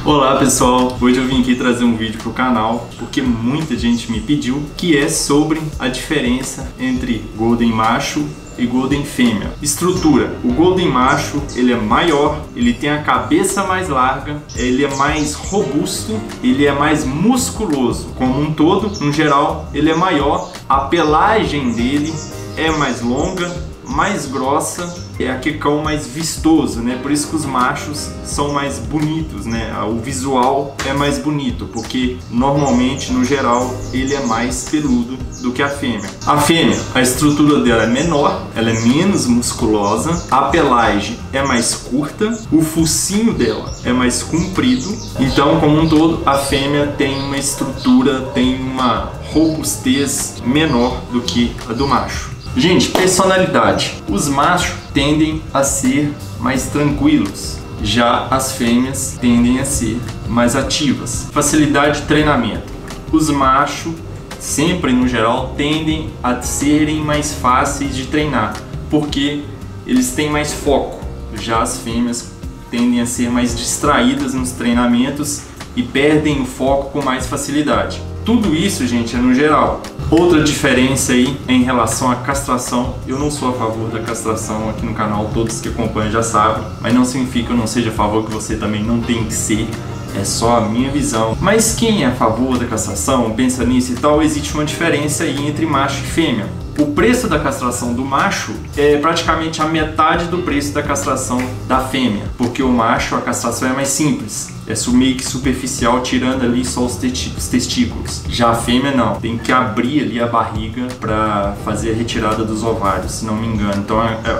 Olá pessoal, hoje eu vim aqui trazer um vídeo pro canal porque muita gente me pediu, que é sobre a diferença entre Golden macho e Golden fêmea. Estrutura: o Golden macho ele é maior, ele tem a cabeça mais larga, ele é mais robusto, ele é mais musculoso. Como um todo, no geral, ele é maior, a pelagem dele é mais longa, mais grossa, é aquele cão mais vistoso, né? Por isso que os machos são mais bonitos, né? O visual é mais bonito, porque normalmente, no geral, ele é mais peludo do que a fêmea. A fêmea, a estrutura dela é menor, ela é menos musculosa, a pelagem é mais curta, o focinho dela é mais comprido. Então, como um todo, a fêmea tem uma estrutura, tem uma robustez menor do que a do macho. Gente, personalidade. Os machos tendem a ser mais tranquilos, já as fêmeas tendem a ser mais ativas. Facilidade de treinamento. Os machos, sempre no geral, tendem a serem mais fáceis de treinar, porque eles têm mais foco. Já as fêmeas tendem a ser mais distraídas nos treinamentos e perdem o foco com mais facilidade. Tudo isso, gente, é no geral. Outra diferença aí é em relação à castração. Eu não sou a favor da castração aqui no canal, todos que acompanham já sabem, mas não significa que eu não seja a favor, que você também não tem que ser. É só a minha visão. Mas quem é a favor da castração, pensa nisso e tal, existe uma diferença aí entre macho e fêmea. O preço da castração do macho é praticamente a metade do preço da castração da fêmea, porque o macho, a castração é mais simples, é meio que superficial, tirando ali só os testículos. Já a fêmea não, tem que abrir ali a barriga para fazer a retirada dos ovários, se não me engano. Então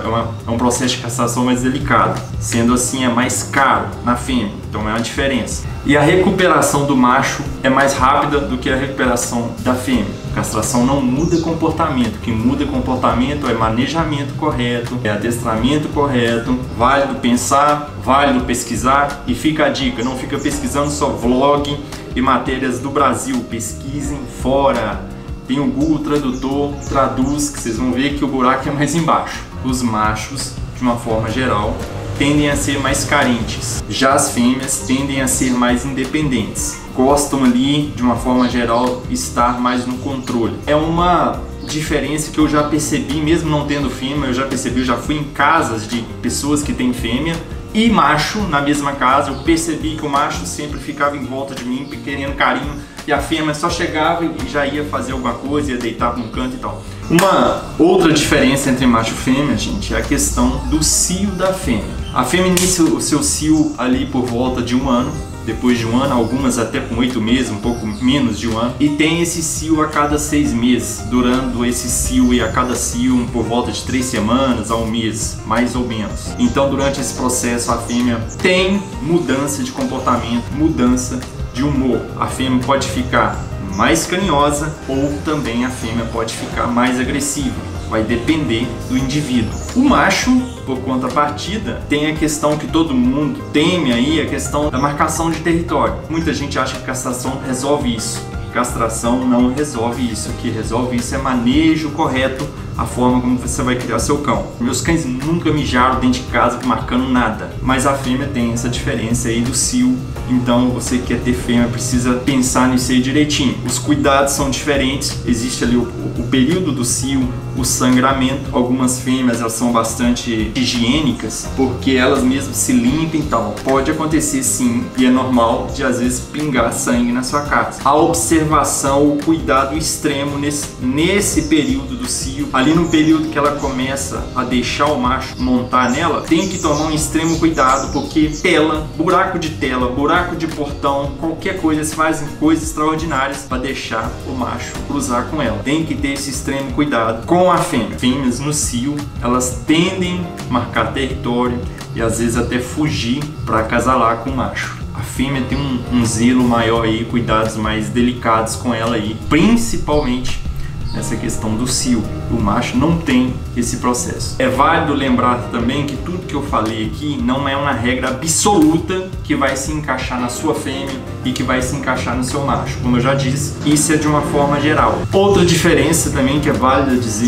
é um processo de castração mais delicado, sendo assim é mais caro na fêmea, então é uma diferença. E a recuperação do macho é mais rápida do que a recuperação da fêmea. A castração não muda comportamento, o que muda comportamento é manejamento correto, é adestramento correto, válido pensar, válido pesquisar. E fica a dica, não fica pesquisando só vlog e matérias do Brasil, pesquisem fora. Tem o Google Tradutor, traduz, que vocês vão ver que o buraco é mais embaixo. Os machos, de uma forma geral, tendem a ser mais carentes. Já as fêmeas tendem a ser mais independentes. Gostam ali, de uma forma geral, estar mais no controle. É uma diferença que eu já percebi, mesmo não tendo fêmea, eu já fui em casas de pessoas que têm fêmea e macho na mesma casa. Eu percebi que o macho sempre ficava em volta de mim, querendo carinho, e a fêmea só chegava e já ia fazer alguma coisa, ia deitar num canto e tal. Uma outra diferença entre macho e fêmea, gente, é a questão do cio da fêmea. A fêmea inicia o seu cio ali por volta de 1 ano, depois de 1 ano, algumas até com 8 meses, um pouco menos de 1 ano, e tem esse cio a cada 6 meses, durando esse cio e a cada cio por volta de 3 semanas a 1 mês, mais ou menos. Então, durante esse processo, a fêmea tem mudança de comportamento, mudança de humor. A fêmea pode ficar mais carinhosa ou também a fêmea pode ficar mais agressiva. Vai depender do indivíduo. O macho, por contrapartida, tem a questão que todo mundo teme aí, a questão da marcação de território. Muita gente acha que castração resolve isso. Castração não resolve isso. O que resolve isso é manejo correto, a forma como você vai criar seu cão. Meus cães nunca mijaram dentro de casa marcando nada, mas a fêmea tem essa diferença aí do cio. Então você que quer ter fêmea precisa pensar nisso aí direitinho. Os cuidados são diferentes, existe ali o período do cio, o sangramento. Algumas fêmeas elas são bastante higiênicas porque elas mesmas se limpam e tal. Pode acontecer sim, e é normal de às vezes pingar sangue na sua casa. A observação, o cuidado extremo nesse período do cio, ali no período que ela começa a deixar o macho montar nela, tem que tomar um extremo cuidado, porque tela, buraco de tela, buraco de portão, qualquer coisa, eles fazem coisas extraordinárias para deixar o macho cruzar com ela. Tem que ter esse extremo cuidado com a fêmea. Fêmeas no cio, elas tendem a marcar território e às vezes até fugir para acasalar com o macho. A fêmea tem um zelo maior aí, cuidados mais delicados com ela aí, principalmente nessa questão do cio. O macho não tem esse processo. É válido lembrar também que tudo que eu falei aqui não é uma regra absoluta que vai se encaixar na sua fêmea e que vai se encaixar no seu macho. Como eu já disse, isso é de uma forma geral. Outra diferença também que é válida dizer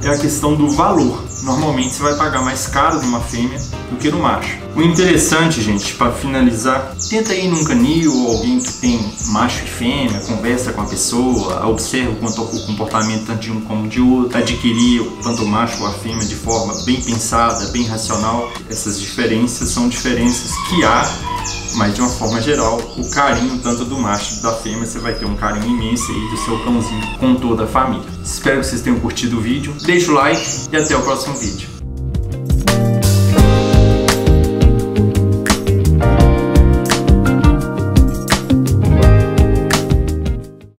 é a questão do valor. Normalmente você vai pagar mais caro numa fêmea do que no macho. O interessante, gente, para finalizar, tenta ir num canil ou alguém que tem macho e fêmea, conversa com a pessoa, observa o comportamento tanto de um como de outro, adquirir tanto o macho ou a fêmea de forma bem pensada, bem racional. Essas diferenças são diferenças que há, mas de uma forma geral, o carinho tanto do macho e da fêmea, você vai ter um carinho imenso aí do seu cãozinho com toda a família. Espero que vocês tenham curtido o vídeo, deixa o like e até o próximo vídeo.